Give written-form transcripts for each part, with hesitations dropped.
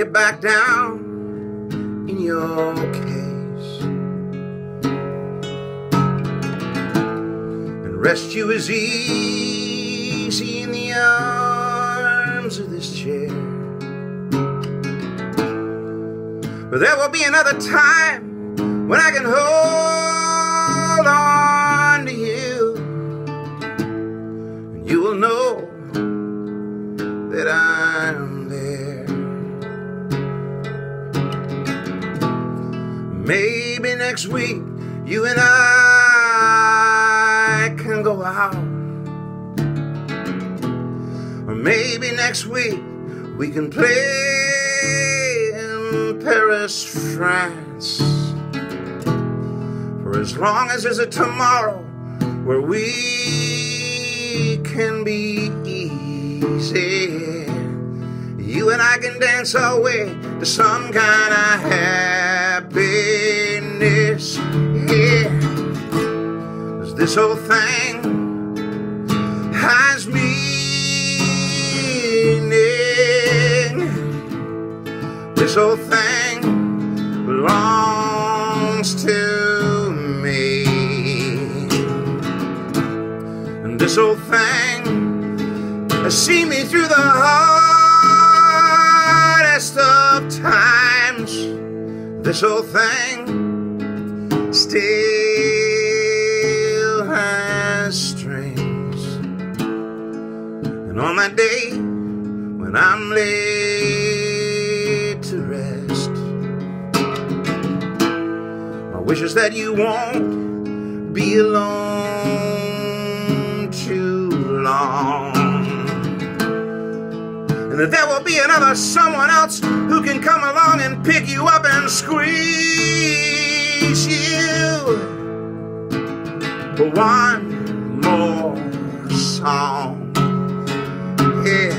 get back down in your case and rest you as easy in the arms of this chair. But there will be another time when I can hold on to you, and you will know that I'm there. Maybe next week you and I can go out, or maybe next week we can play in Paris, France. For as long as there's a tomorrow where we can be easy, you and I can dance our way to some kind of happiness. Yeah, 'cause this whole thing has meaning. This whole thing belongs to me, and this whole thing has seen me through the hardest of times. This whole thing still has strings, and on that day when I'm laid to rest, my wish is that you won't be alone too long, and that there will be another someone else who can come along and pick you up and squeeze you for one more song. Yeah,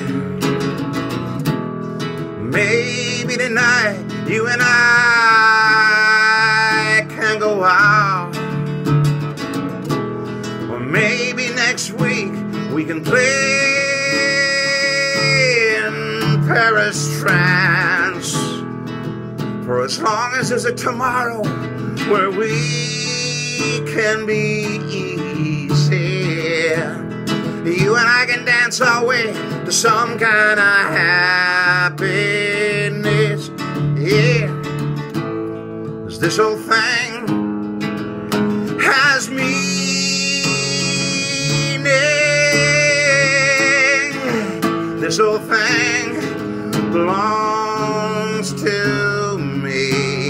maybe tonight you and I can go out, or maybe next week we can play Paris, France. For as long as there's a tomorrow where we can be easy, you and I can dance our way to some kind of happiness. Yeah, 'cause this whole thing has meaning. This whole thing belongs to me,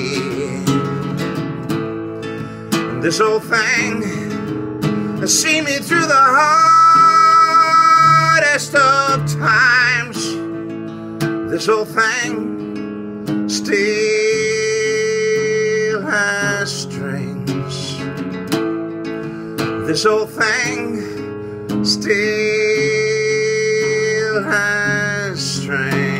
and this whole thing has seen me through the hardest of times. This whole thing still has strings. This whole thing still has strings.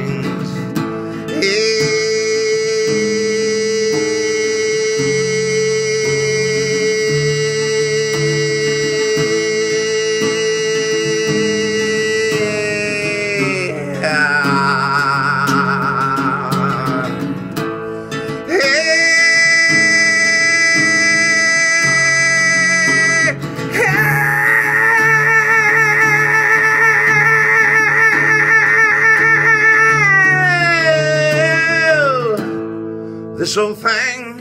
This whole thing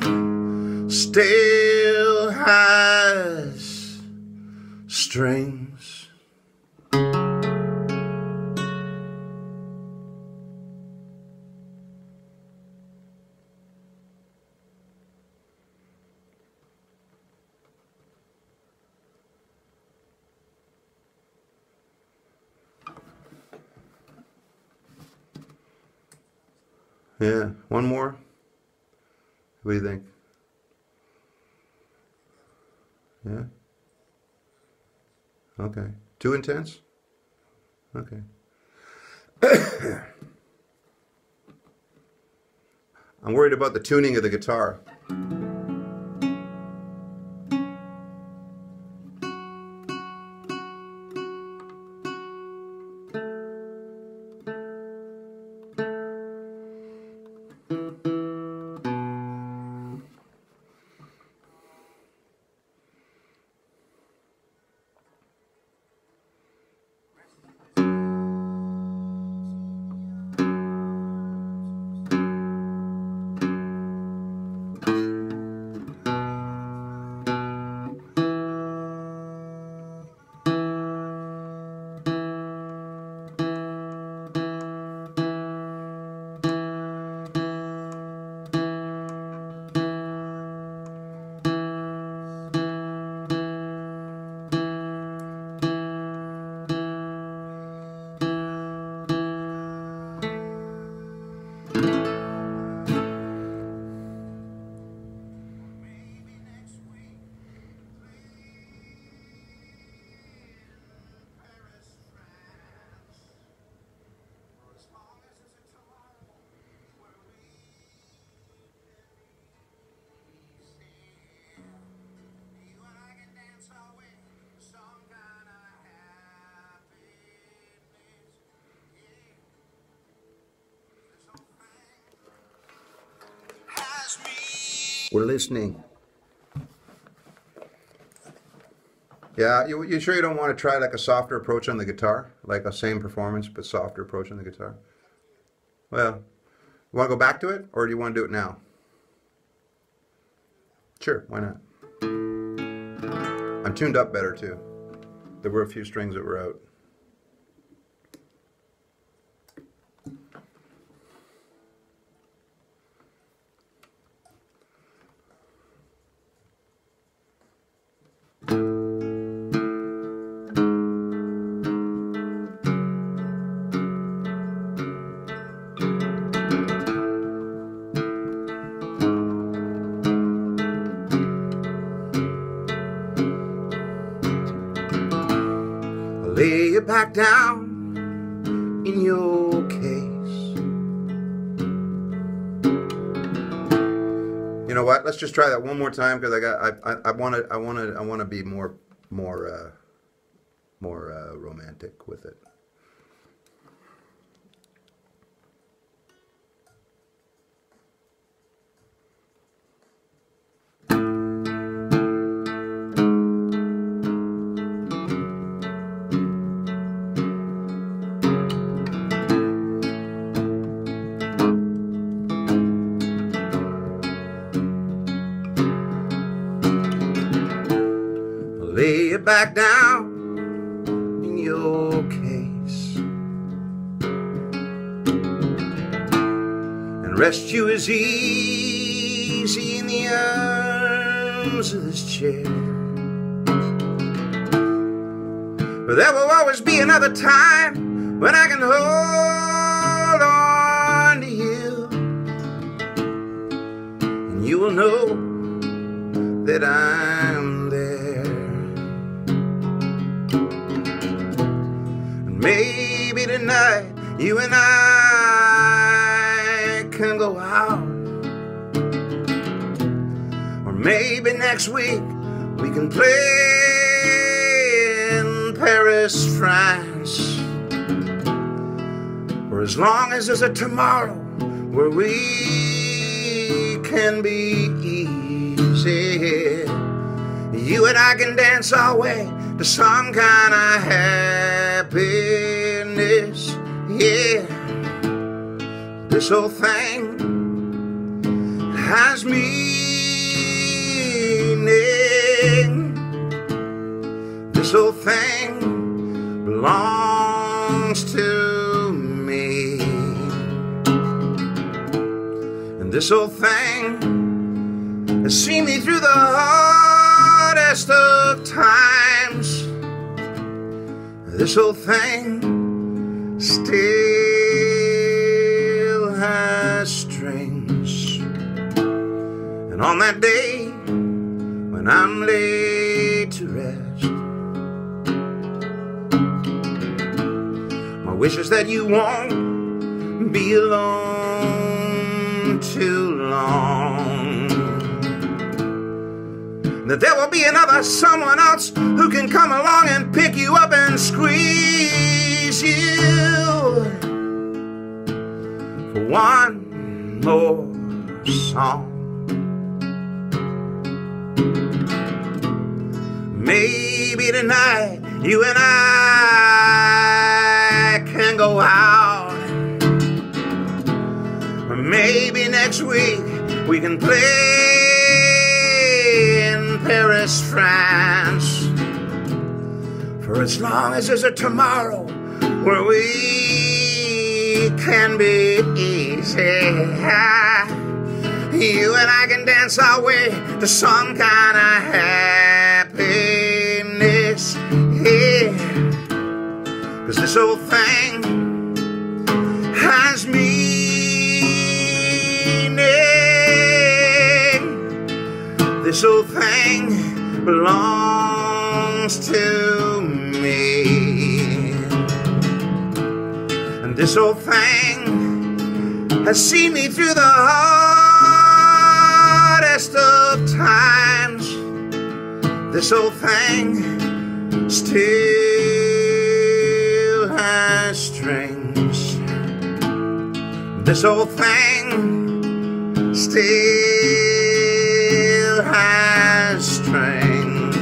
still has strings. Yeah, one more. What do you think? Yeah? Okay. Too intense? Okay. I'm worried about the tuning of the guitar. We're listening. Yeah, you sure you don't want to try like a softer approach on the guitar? Like a same performance, but softer approach on the guitar? Well, you want to go back to it, or do you want to do it now? Sure, why not? I'm tuned up better, too. There were a few strings that were out. Lay you back down in your case. You know what? Let's just try that one more time, because I want to be more romantic with it. Lay you back down in your case and rest you as easy in the arms of this chair. But there will always be another time when I can hold on to you, and you will know that I'm there. Maybe tonight you and I can go out, or maybe next week we can play in Paris, France. For as long as there's a tomorrow where we can be easy, you and I can dance our way to some kind of happiness. Yeah, this whole thing has meaning. This whole thing belongs to me, and this whole thing has seen me through the hardest of times. This whole thing still has strings, and on that day when I'm laid to rest, my wish is that you won't be alone too long, that there will be another someone else who can come along and pick you up and squeeze you for one more song. Maybe tonight you and I can go out, or maybe next week we can play in Paris, France. For as long as there's a tomorrow where we can be easy, you and I can dance our way to some kind of happiness. Yeah, 'cause this whole thing has meaning. This whole thing belongs to me, and this whole thing has seen me through the hardest of times. This whole thing still has strings. This whole thing still still has strings.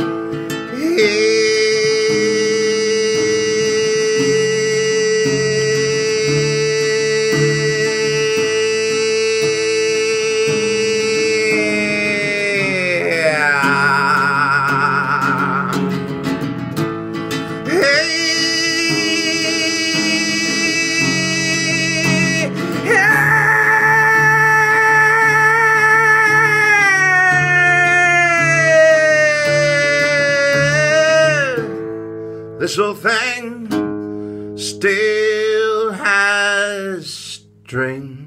This old thing still has strings.